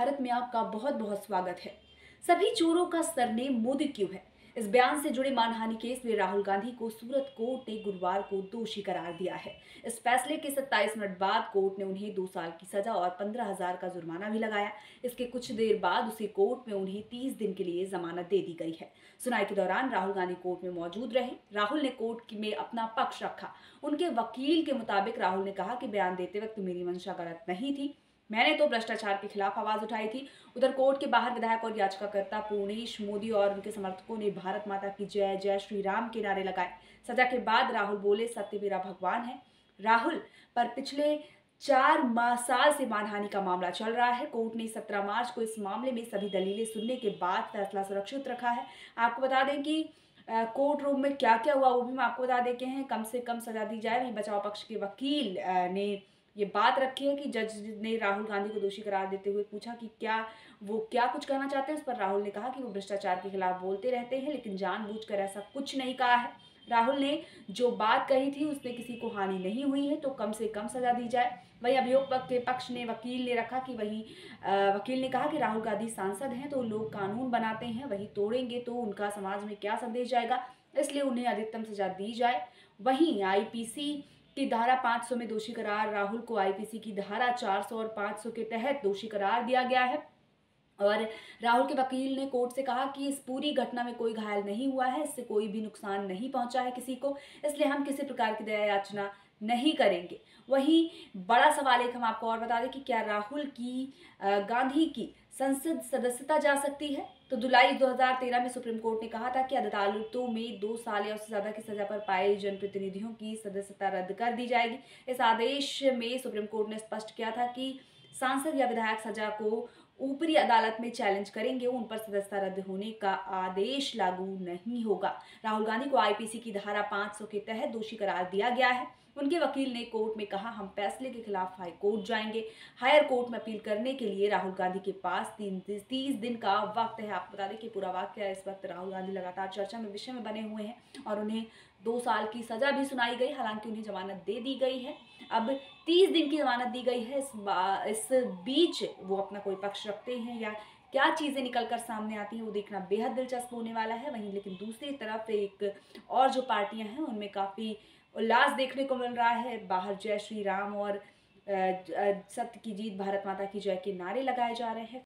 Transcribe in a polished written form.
भारत में आपका बहुत बहुत स्वागत है। सभी चोरों का सरनेम मोदी क्यों है? इस बयान से जुड़े मानहानि केस में राहुल गांधी को सूरत कोर्ट ने गुरुवार को दोषी करार दिया है। इस फैसले के 27 मिनट बाद कोर्ट ने उन्हें 2 साल की सजा और 15,000 का जुर्माना भी लगाया। इसके कुछ देर बाद उसी कोर्ट में उन्हें 30 दिन के लिए जमानत दे दी गई है। सुनवाई के दौरान राहुल गांधी कोर्ट में मौजूद रहे। राहुल ने कोर्ट में अपना पक्ष रखा। उनके वकील के मुताबिक राहुल ने कहा कि बयान देते वक्त मेरी मंशा गलत नहीं थी, मैंने तो भ्रष्टाचार के खिलाफ आवाज उठाई थी। उधर कोर्ट के बाहर विधायक और याचिकाकर्ता पूर्णेश मोदी और उनके समर्थकों ने भारत माता की जय, जय श्री राम के नारे लगाए। सजा के बाद राहुल बोले, सत्य मेरा भगवान है। राहुल पर पिछले 4 साल से मानहानि का मामला चल रहा है। कोर्ट ने 17 मार्च को इस मामले में सभी दलीलें सुनने के बाद फैसला सुरक्षित रखा है। आपको बता दें कि कोर्ट रूम में क्या क्या हुआ वो भी मैं आपको बता देते हैं। कम से कम सजा दी जाए। वहीं बचाव पक्ष के वकील ने ये बात रखी है कि जज ने राहुल गांधी को दोषी करार देते हुए पूछा कि क्या कुछ कहना चाहते हैं। उस पर राहुल ने कहा कि वो भ्रष्टाचार के खिलाफ बोलते रहते हैं, लेकिन जानबूझकर ऐसा कुछ नहीं कहा है। राहुल ने जो बात कही थी उसमें किसी को हानि नहीं हुई है, तो कम से कम सजा दी जाए। वहीं अभियोग के पक्ष ने वकील ने रखा कि वकील ने कहा कि राहुल गांधी सांसद हैं तो लोग कानून बनाते हैं, वही तोड़ेंगे तो उनका समाज में क्या संदेश जाएगा, इसलिए उन्हें अधिकतम सजा दी जाए। वहीं आईपीसी की धारा 500 में दोषी करार, राहुल को आईपीसी की धारा 400 और 500 के तहत दोषी करार दिया गया है। और राहुल के वकील ने कोर्ट से कहा कि इस पूरी घटना में कोई घायल नहीं हुआ है, इससे कोई भी नुकसान नहीं पहुंचा है किसी को, इसलिए हम किसी प्रकार की दया याचना नहीं करेंगे। वहीं बड़ा सवाल एक हम आपको और बता दें कि क्या राहुल की गांधी की संसद सदस्यता जा सकती है? तो जुलाई 2013 में सुप्रीम कोर्ट ने कहा था कि अदालतों में 2 साल या उससे ज्यादा की सजा पर पाए जनप्रतिनिधियों की सदस्यता रद्द कर दी जाएगी। इस आदेश में सुप्रीम कोर्ट ने स्पष्ट किया था कि सांसद या विधायक सजा को ऊपरी अदालत में चैलेंज करेंगे, उन पर सदस्यता रद्द होने का आदेश लागू नहीं होगा। राहुल गांधी को आईपीसी की धारा 500 के तहत दोषी करार दिया गया है। उनके वकील ने कोर्ट में कहा, हम फैसले के खिलाफ हाई कोर्ट जाएंगे। हायर कोर्ट में अपील करने के लिए राहुल गांधी के पास 30 दिन का वक्त है। आपको बता दें कि पूरा वाक्य इस वक्त राहुल गांधी लगातार चर्चा में विषय में बने हुए हैं और उन्हें 2 साल की सजा भी सुनाई गई, हालांकि उन्हें जमानत दे दी गई है। अब 30 दिन की जमानत दी गई है। इस बीच वो अपना कोई पक्ष रखते हैं या क्या चीज़ें निकल कर सामने आती हैं वो देखना बेहद दिलचस्प होने वाला है। वहीं लेकिन दूसरी तरफ एक और जो पार्टियां हैं उनमें काफ़ी उल्लास देखने को मिल रहा है। बाहर जय श्री राम और सत्य की जीत, भारत माता की जय के नारे लगाए जा रहे हैं।